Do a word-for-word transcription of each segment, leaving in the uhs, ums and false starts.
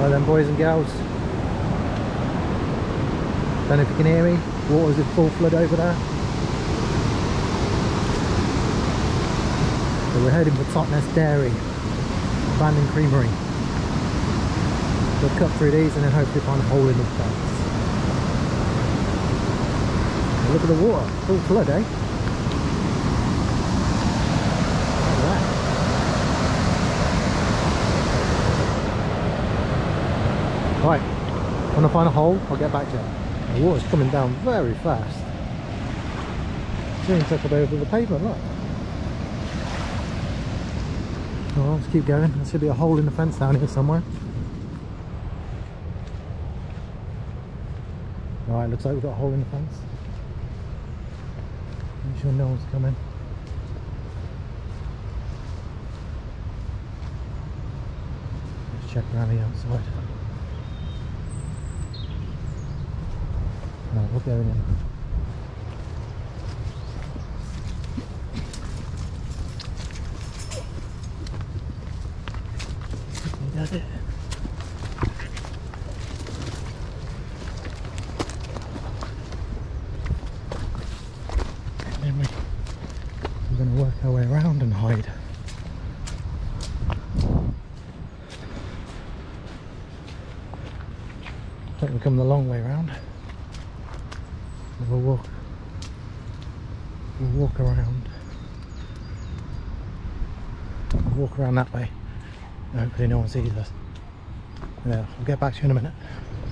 Right then, boys and girls, don't know if you can hear me, water's in full flood over there. So we're heading for Totnes Dairy, abandoned creamery. We'll cut through these and then hopefully find a hole in the fence. Look at the water, full flood, eh? Look at that. Right, when I find a hole, I'll get back to you. The water's coming down very fast. It's even trickled over the pavement, look. Oh, let's keep going. There should be a hole in the fence down here somewhere. Right, looks like we've got a hole in the fence. Make sure no one's coming. Let's check around the outside. Right, we're going in. Does it? And then we, we're going to work our way around and hide. I think we've come the long way around. We'll walk. We'll walk around. We'll walk around that way. Hopefully no one sees us. Yeah, I'll get back to you in a minute.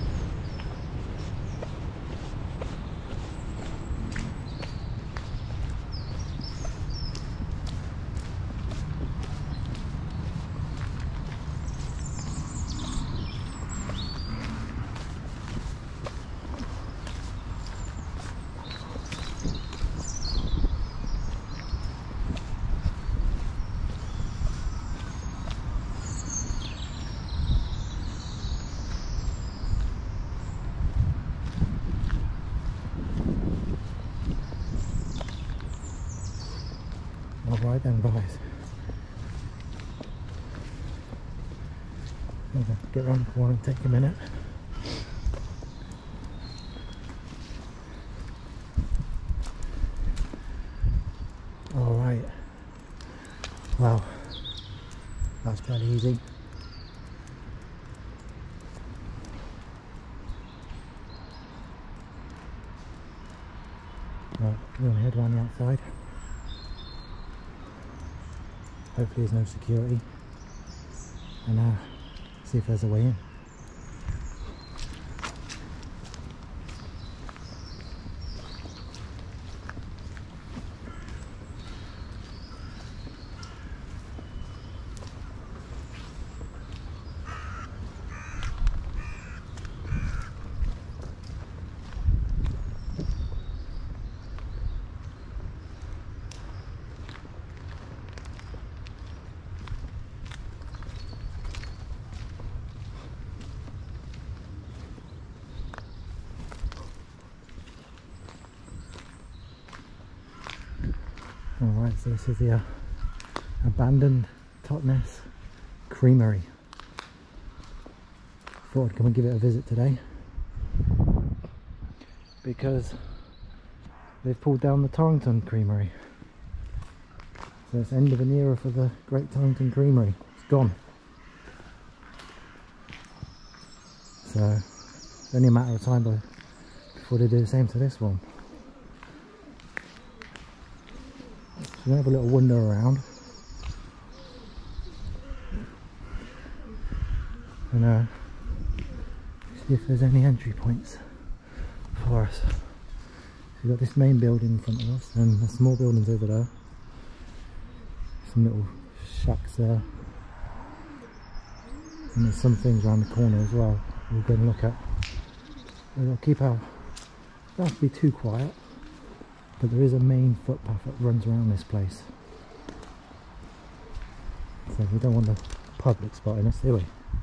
Alright then, guys. Get around the corner and take a minute. Alright. Wow. That's fairly easy. Right, we're gonna head around the outside. Hopefully there's no security, and uh, see if there's a way in. Alright, so this is the uh, abandoned Totnes creamery. Thought I'd come and give it a visit today because they've pulled down the Torrington creamery. So it's the end of an era for the great Torrington creamery. It's gone. So it's only a matter of time before they do the same to this one. We'll have a little wander around and uh, see if there's any entry points for us. So we've got this main building in front of us and the small buildings over there. Some little shacks there. And there's some things around the corner as well we're going to look at. We'll keep our, don't have to be too quiet. But there is a main footpath that runs around this place. So we don't want the public spotting us, do we?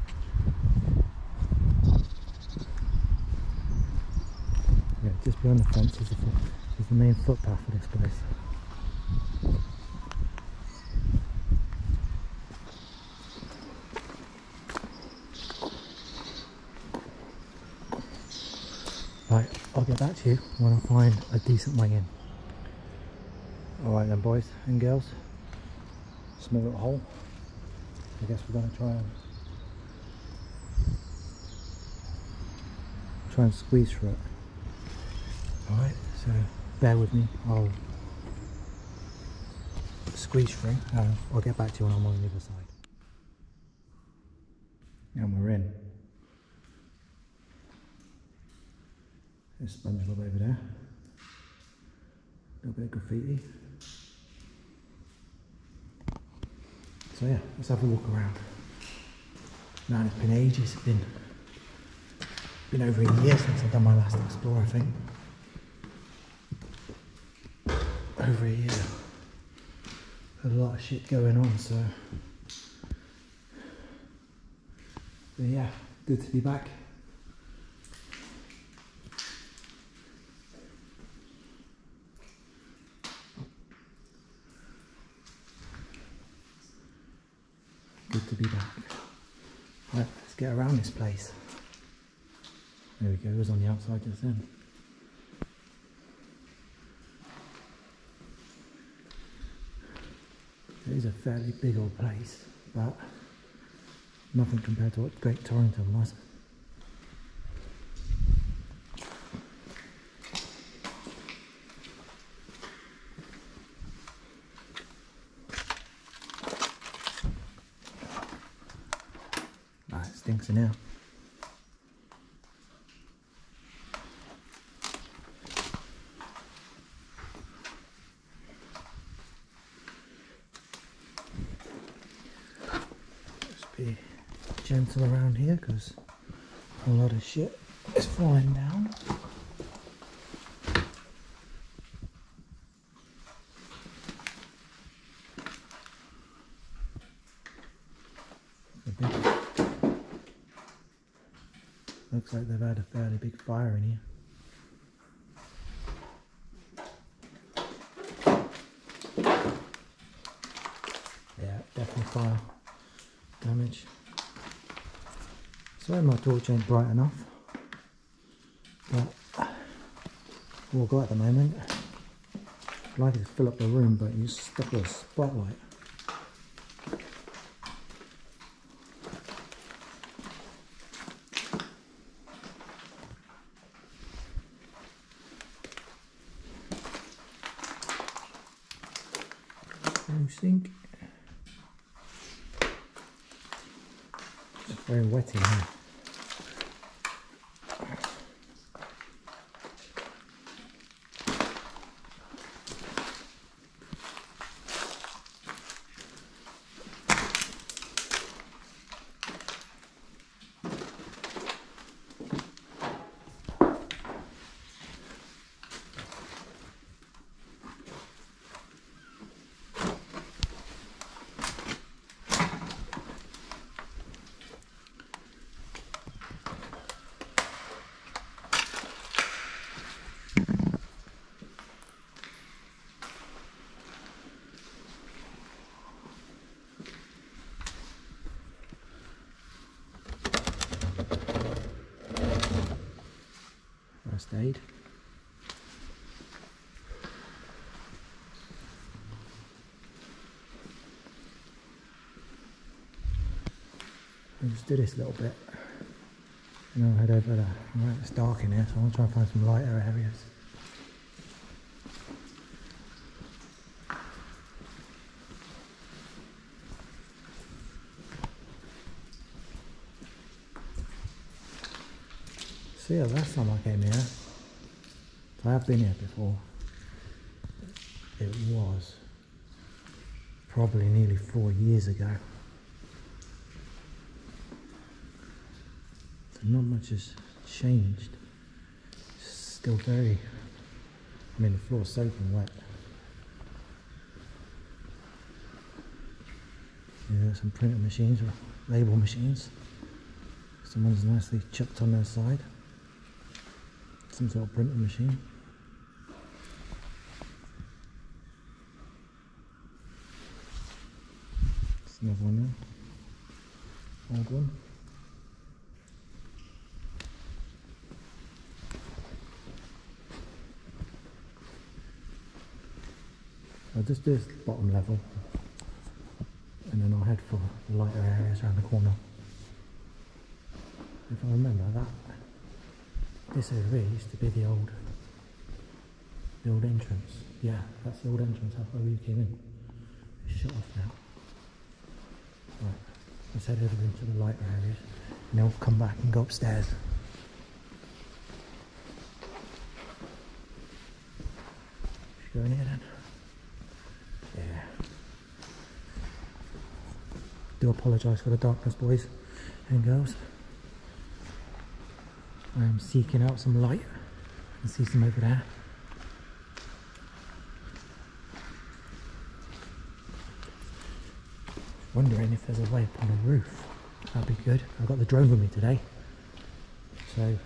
Yeah, just behind the fence is the, is the main footpath for this place. back to you when I find a decent way in. Alright then boys and girls, small little hole. I guess we're going to try and try and squeeze through it. Alright, so bear with me, I'll squeeze through. Uh, I'll get back to you when I'm on the other side. And we're in. There's SpongeBob over there. A little bit of graffiti. So yeah, let's have a walk around. Man, it's been ages. It's been been over a year since I've done my last explore, I think. Over a year. Had a lot of shit going on, so. But yeah, good to be back. Good to be back. Right, let's get around this place. There we go, it was on the outside just then. It is a fairly big old place, but nothing compared to what Great Torrington was. Ah, it stinks in here. Be gentle around here because a lot of shit is falling down. Big, looks like they've had a fairly big fire in here. Yeah, definitely fire damage. Sorry my torch ain't bright enough, but all I've got at the moment, I'd like it to fill up the room, but you're stuck with a spotlight. No sink. It's very wet in here. First aid. I'll just do this a little bit and I'll head over there. Alright, it's dark in here, so I want to try and find some lighter areas. See, the last time I came here, so I have been here before, it was probably nearly four years ago. So not much has changed. It's still very, I mean the floor's soaking wet. Yeah, some printer machines or label machines. Someone's nicely chucked on their side. Some sort of printing machine. There's another one there. Old one. I'll just do this bottom level and then I'll head for the lighter areas around the corner. If I remember that, this over here used to be the old, the old entrance. Yeah, that's the old entrance up where we came in. It's shut off now. Right, let's head over into the lighter areas and then we'll come back and go upstairs. Should we go in here then? Yeah. Do apologise for the darkness, boys and girls. I am seeking out some light. I can see some over there. Wondering if there's a way up on the roof. That'd be good. I've got the drone with me today, so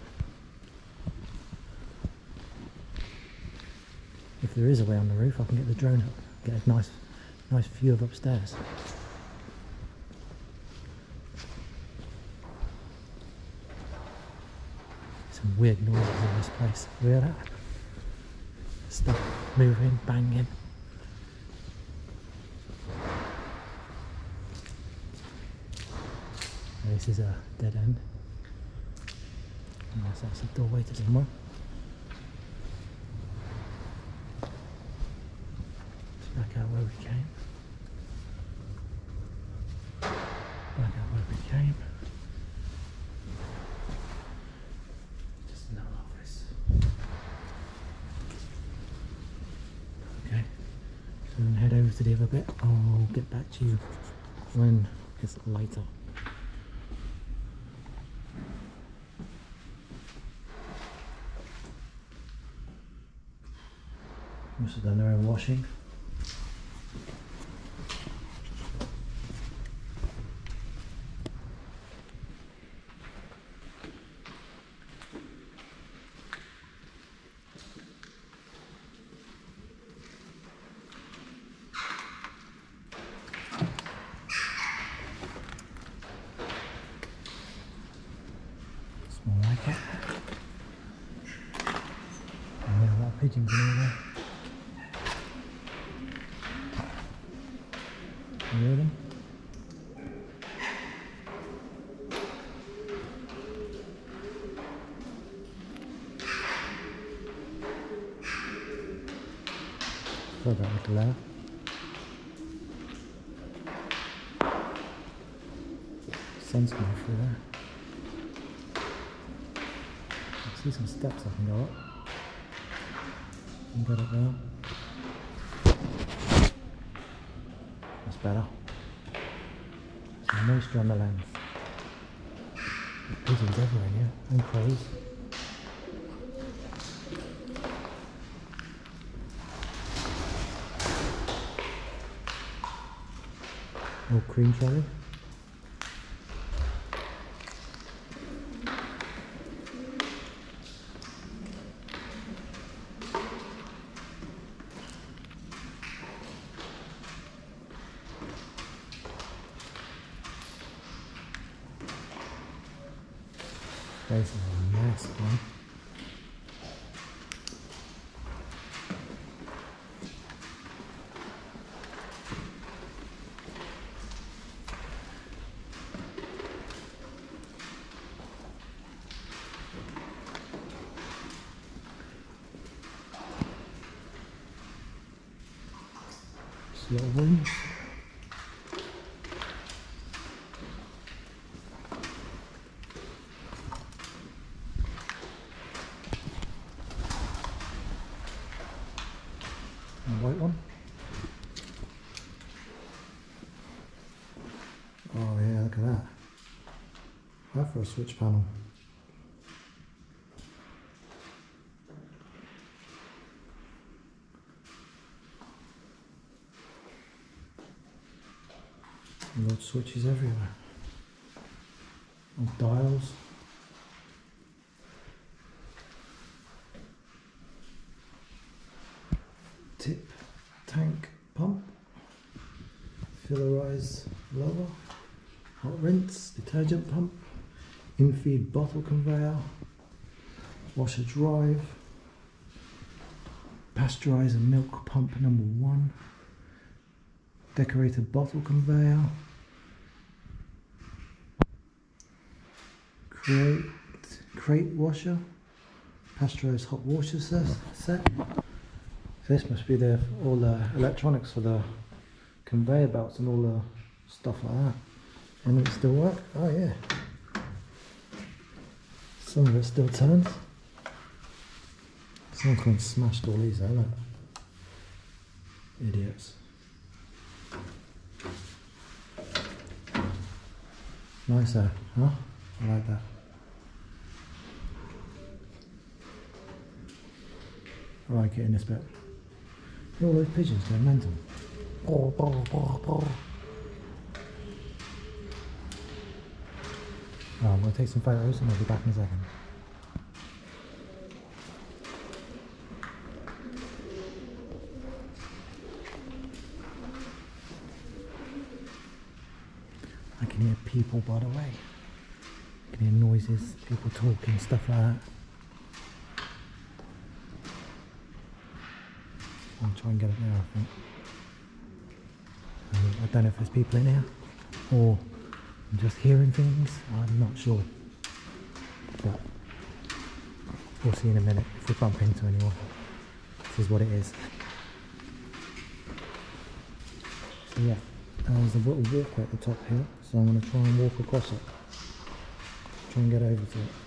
if there is a way on the roof, I can get the drone up, get a nice, nice view of upstairs. Some weird noises in this place. You hear that? Stuff moving, banging. This is a dead end. Unless that's a doorway to somewhere. Let's back out where we came. Back out where we came. Just another office. Okay. So then head over to the other bit. I'll get back to you when it's lighter. Must have done their own washing. It's more like it. And there are a lot of pigeons in there. You hear them? Sorry about the glare. Sun's coming through there. I can see some steps I can go up. You can get up there. Better. Some moisture on the lens. There's pigeons everywhere in here, and crows. More cream trolley. This is a nice one. Just a little room. White one. Oh yeah, look at that. That for a switch panel. Loads of switches everywhere. And dials. Tip tank pump, filler rise blower, hot rinse, detergent pump, in-feed bottle conveyor, washer drive, pasteurizer milk pump number one, decorated bottle conveyor, crate, crate washer, pasteurized hot water set. So this must be the all the electronics for the conveyor belts and all the stuff like that. And it still work? Oh yeah. Some of it still turns. Someone smashed all these out, look. Idiots. Nicer, huh? I like that. I like it in this bit. All those pigeons going mental. Oh, oh, oh, oh. Oh, I'm going to take some photos and I'll be back in a second. I can hear people, by the way. I can hear noises, people talking, stuff like that. I'll try and get it there, I think. Um, I don't know if there's people in here or I'm just hearing things, I'm not sure. But we'll see in a minute if we bump into anyone. This is what it is. So yeah, there's a little walkway at the top here, so I'm going to try and walk across it. Try and get over to it.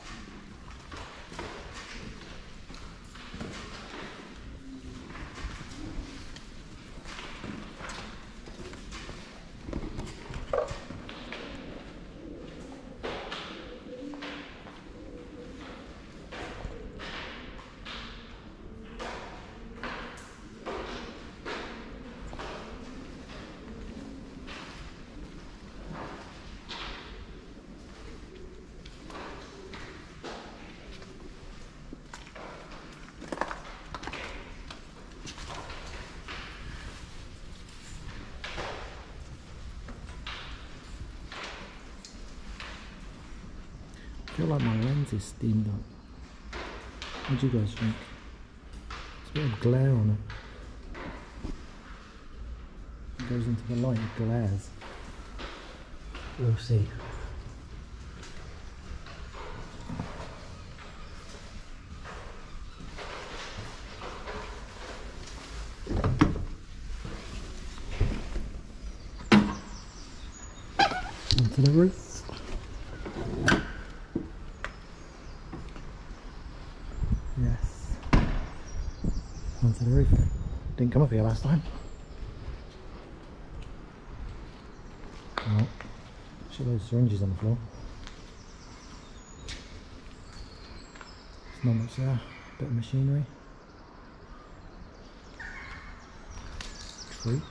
I feel like my lens is steamed up. What do you guys think? It's a bit of glare on it. It goes into the light, it glares. We'll see. Onto the roof. Yes. Onto the roof. Didn't come up here last time. Oh, shitloads of syringes on the floor. There's not much there. Bit of machinery. Tree.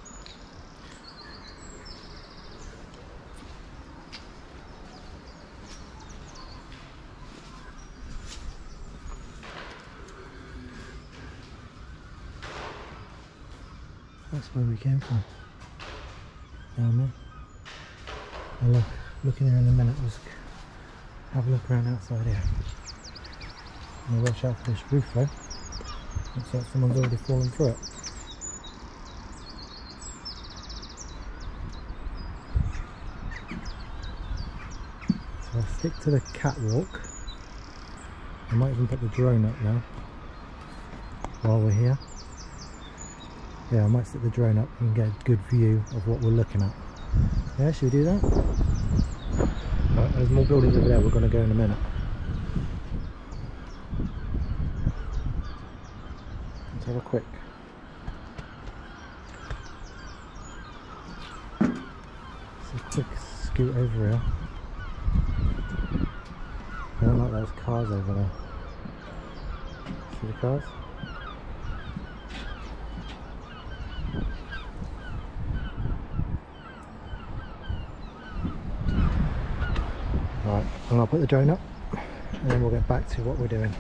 That's where we came from. Down there. I'll look, look in here in a minute. Just have a look around outside here. I'm gonna watch out for this roof though. Looks like someone's already fallen through it. So I'll stick to the catwalk. I might even put the drone up now while we're here. Yeah, I might stick the drone up and get a good view of what we're looking at. Yeah, should we do that? Right, there's more buildings over there, we're going to go in a minute. Let's have a quick. Let's have a quick scoot over here. I don't like those cars over there. See the cars? Right, and I'll put the drone up and then we'll get back to what we're doing.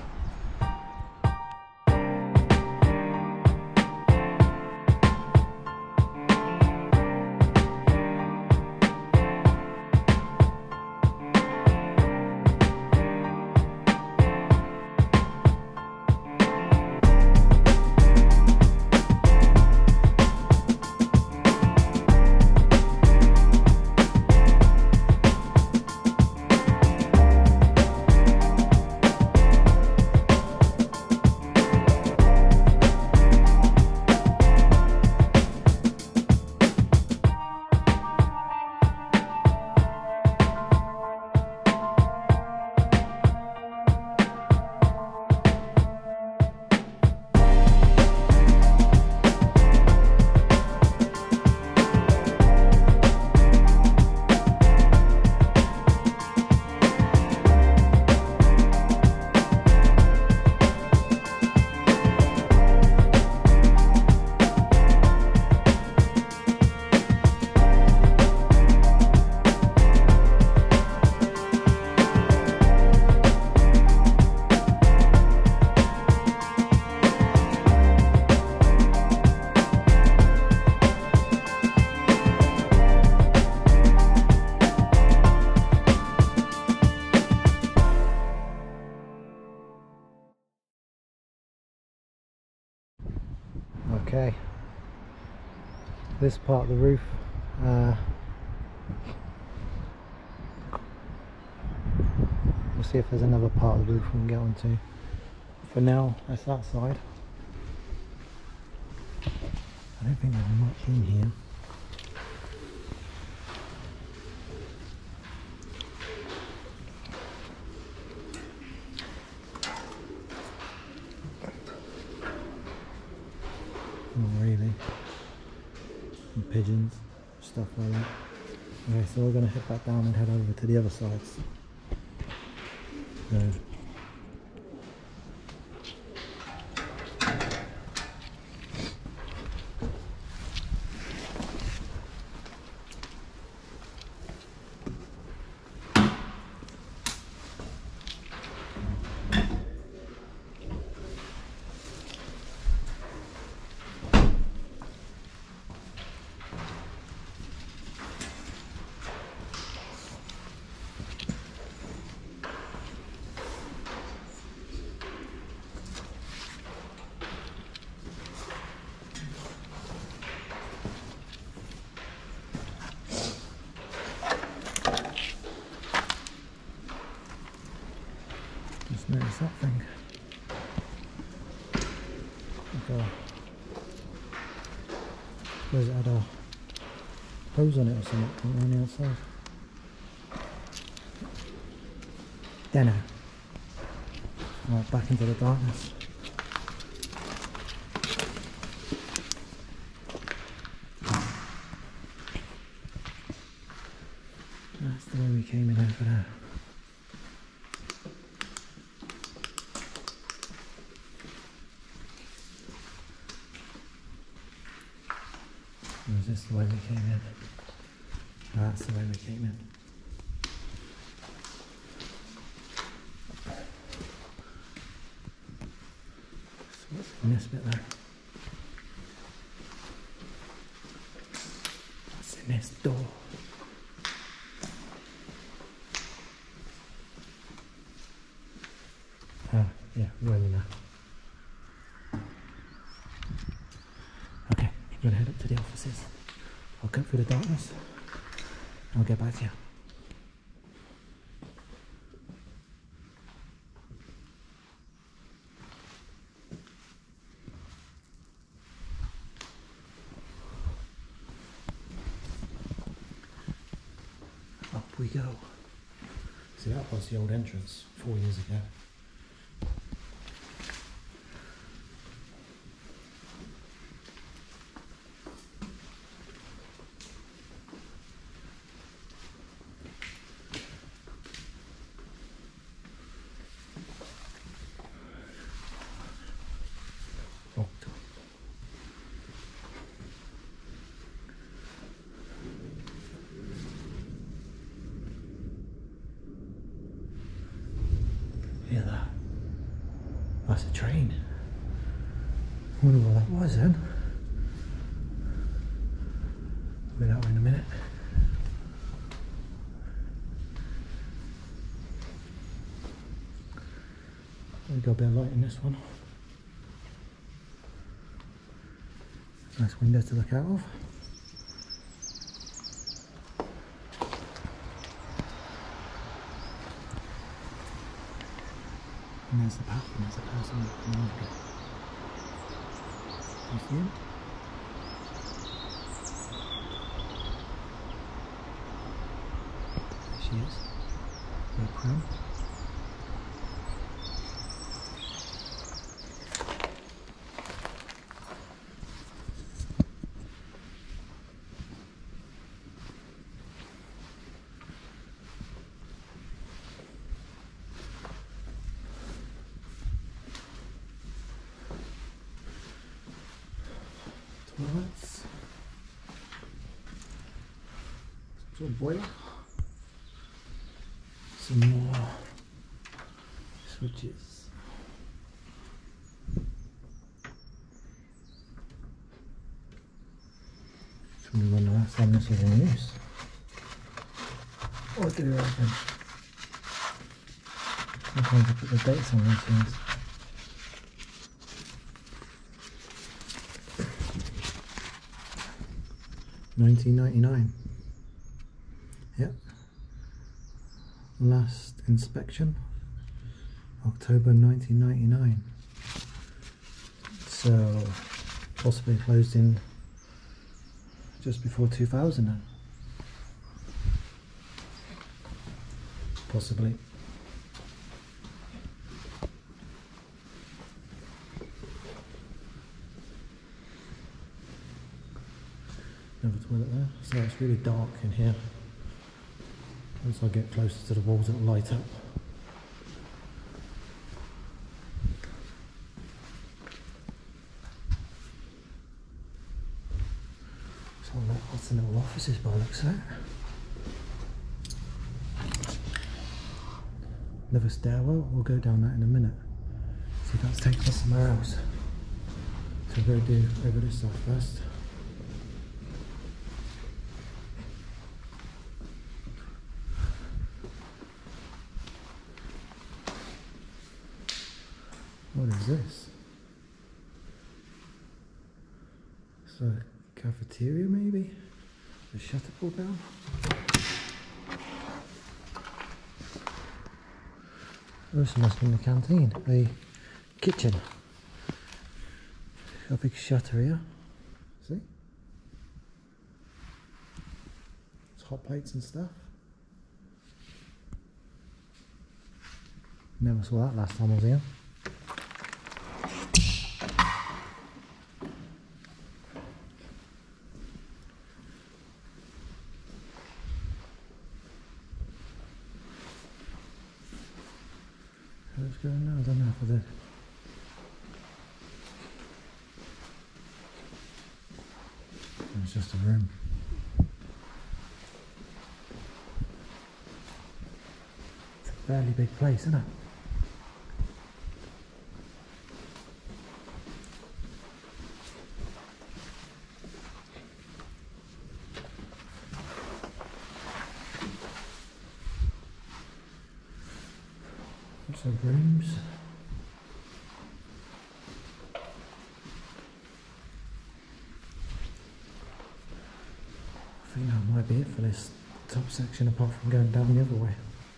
this part of the roof. Uh, we'll see if there's another part of the roof we can get onto. For now, that's that side. I don't think there's much in here. Not really. Some pigeons, stuff like that. Okay, so we're going to head back down and head over to the other sides. So, just notice that thing. Like a, I suppose it had a hose on it or something on the outside. Dunno. Right, back into the darkness. That's the way we came in over there. Or is this the way we came in? No, that's the way we came in. So what's in this bit there? What's in this door? Ah, yeah, we're in there. Okay, I'm gonna head up to the offices. I'll cut through the darkness. I'll get back to you. Up we go. See, that was the old entrance four years ago. Hear that? That's a train. I wonder what that was then. I'll be that way in a minute. We've got a bit of light in this one. Nice window to look out of. And there's the path, and there's a person behind me. You see him? There she is. Red crown. Toilets. Some sort of boiler. Some more switches. It's going to run the last time this was in use. Or do it open. I'm trying to put the dates on these things. nineteen ninety-nine. Yep. Last inspection, October nineteen ninety-nine. So possibly closed in just before two thousand then. Possibly. Another toilet there. So it's really dark in here. As I get closer to the walls, it'll light up. So what's the little offices by the looks of it? Another stairwell. We'll go down that in a minute. See if that's taking us somewhere else. So we'll go do over this side first. What is this? It's a cafeteria maybe? The shutter pulled down? Oh, this must be in the canteen, a kitchen. A big shutter here. See? It's hot plates and stuff. Never saw that last time I was here. What's going on? I don't know if I did. It's just a room. It's a fairly big place, isn't it? Lots of rooms. I think that might be it for this top section, apart from going down the other way.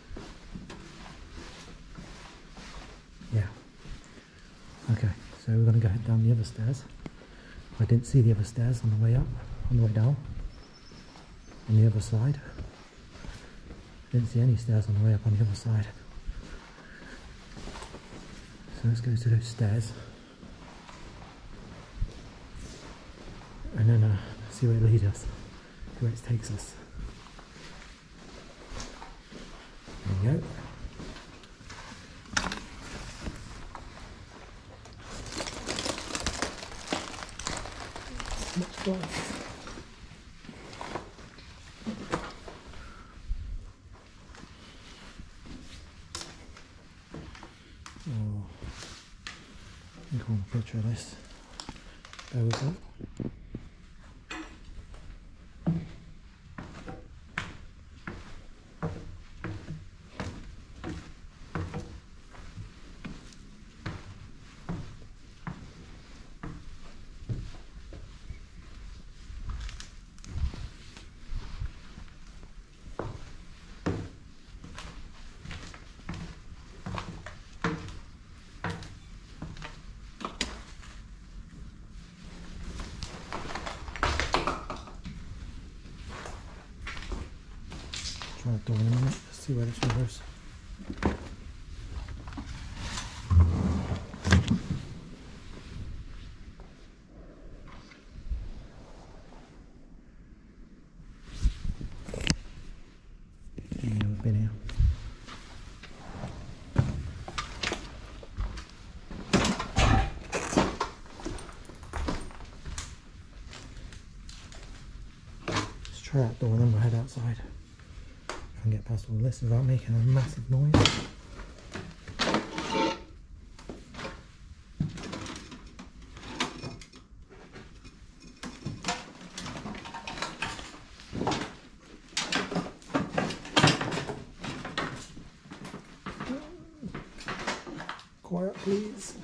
Yeah. Okay, so we're going to go down the other stairs. I didn't see the other stairs on the way up, on the way down. On the other side. Didn't see any stairs on the way up on the other side. So let's go to those stairs. And then uh, see where it leads us. Where it takes us. There we go. Much glass. Oh, I think I want a picture of this. Bear with that. Try that door in a minute, let's see where this one goes. Yeah, we've been here. Let's try that door and then we'll head outside. And get past all this without making a massive noise. Quiet, please.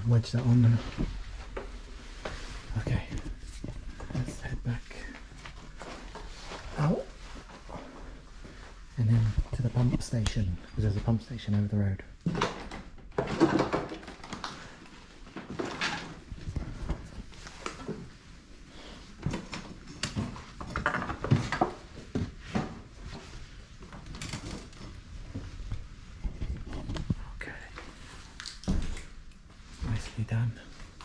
wedge that on there. Okay, let's head back out and then to the pump station, because there's a pump station over the road. Done.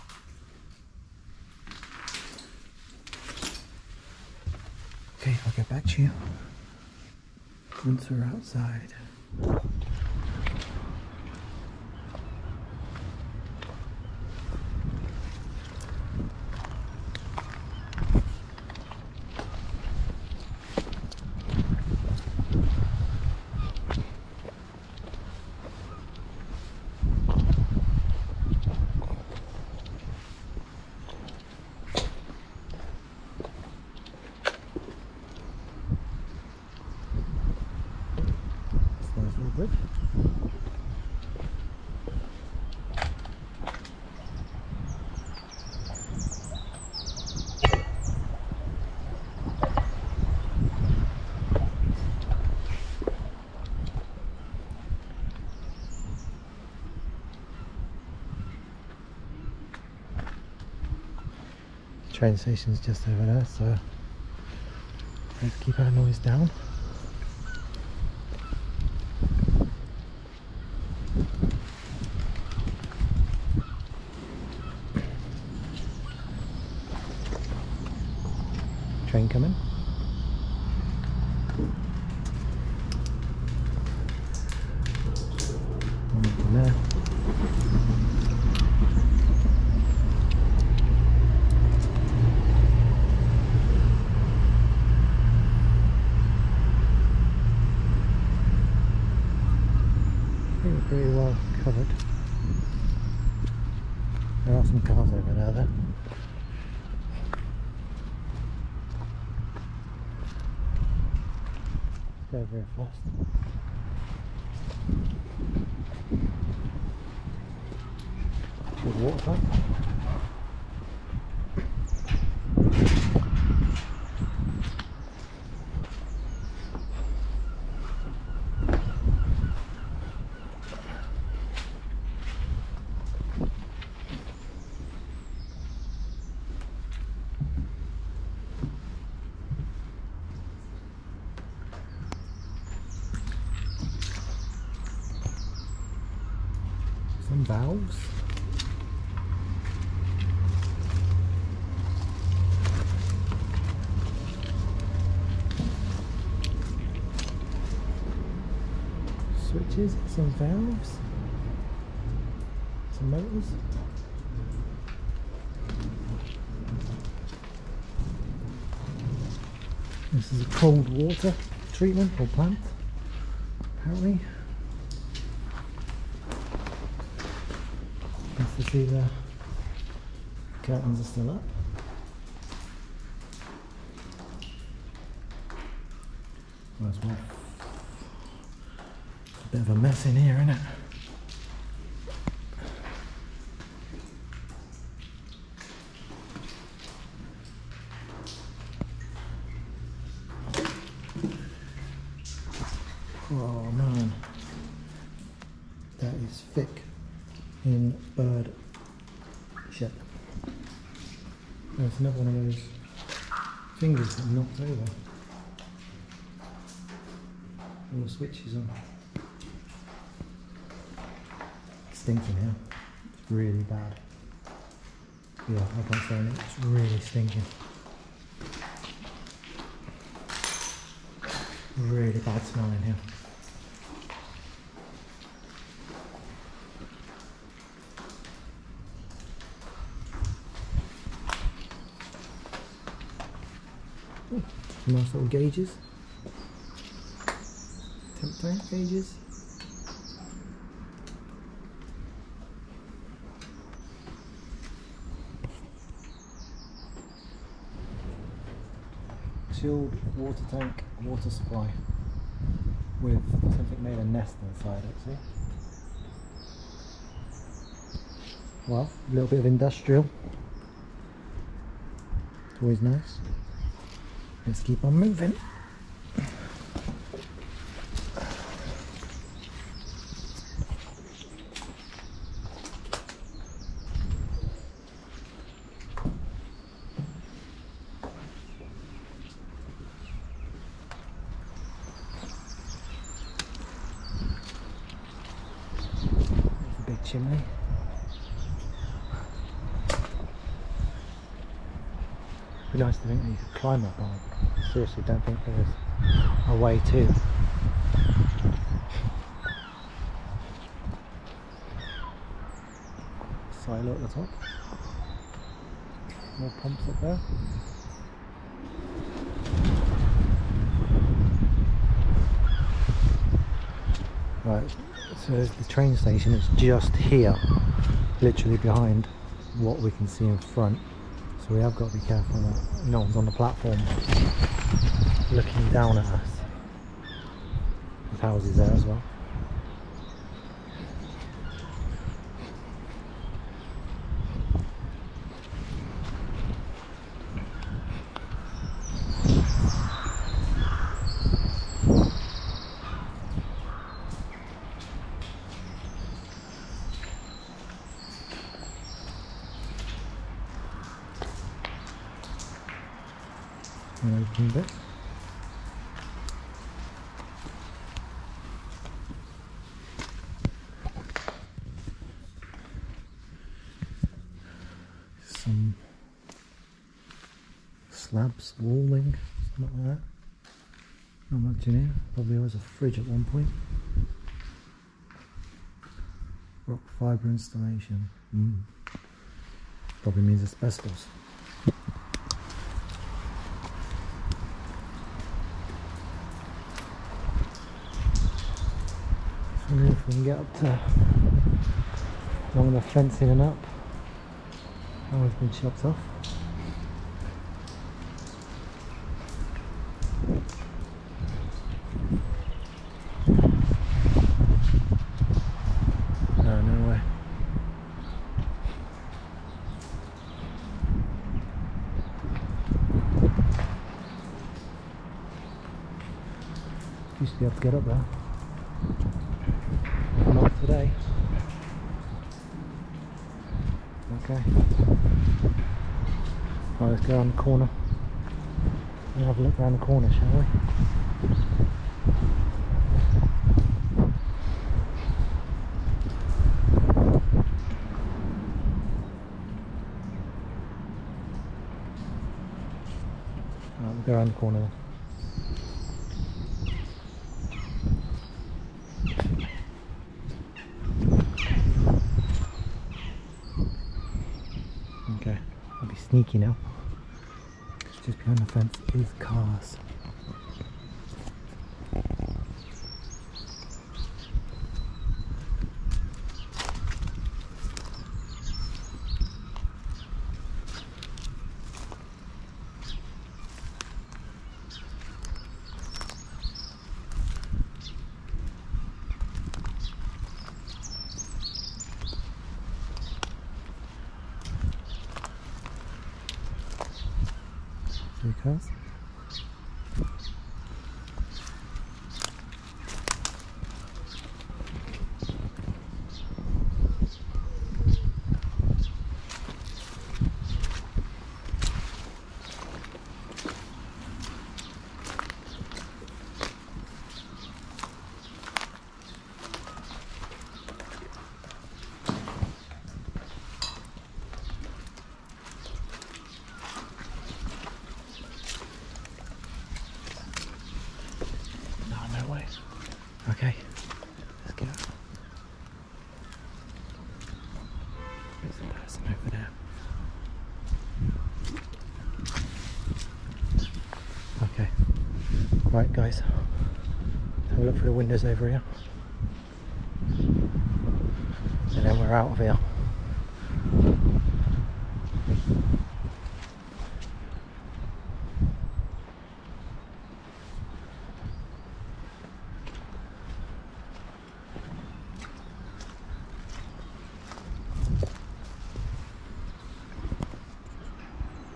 Okay, I'll get back to you once we're outside. Bridge. Train station's just over there, so let's keep our noise down. Train coming. One from there. I think we're pretty well covered. There are some cars over there though. Go very fast. Good water tank. Some valves. Switches, some valves, some motors. This is a cold water treatment or plant, apparently. Nice to see the curtains are still up. Well, it's well, a bit of a mess in here, isn't it? Oh man, that is thick in bird shit. There's another one of those fingers that knocked over. All the switches on. It's stinking here. It's really bad. Yeah, I can't say it. It's really stinking. Really bad smell in here. Ooh, nice little gauges. Temp tank gauges. Chilled water tank, water supply with something made a nest inside it, see? Well, a little bit of industrial. It's always nice. Let's keep on moving. There's a big chimney. It'd be nice to think that you could climb up on. Seriously, don't think there's a way to. Silo at the top. More pumps up there. Right, so there's the train station. It's just here, literally behind what we can see in front. So we have got to be careful that no one's on the platform looking down at us. There's houses there as well. An open bit. Some slabs, walling, something like that. Not much in here. Probably was a fridge at one point. Rock fibre installation. Mm. Probably means asbestos. I wonder if we can get up to along the fencing and up. That one's been chopped off. No, no way. Used to be able to get up there. Not today. Okay. Right, let's go around the corner and have a look around the corner, shall we? Right, we'll go around the corner then. Okay, I'll be sneaky now. Just behind the fence is cars. Three cars. Okay, let's go. There's the person over there. Okay, right guys, have a look for the windows over here. And then we're out of here.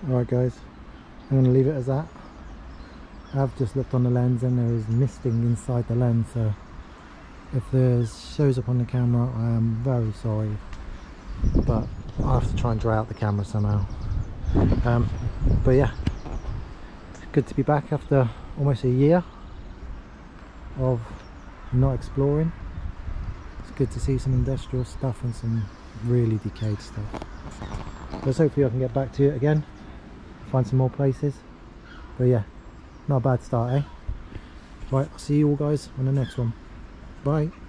Alright guys, I'm going to leave it as that. I've just looked on the lens and there is misting inside the lens, so if this shows up on the camera I am very sorry, but I'll have to try and dry out the camera somehow. Um, but yeah, good to be back after almost a year of not exploring. It's good to see some industrial stuff and some really decayed stuff. But hopefully I can get back to it again, find some more places. But yeah, not a bad start, eh? Right, I'll see you all guys on the next one. Bye.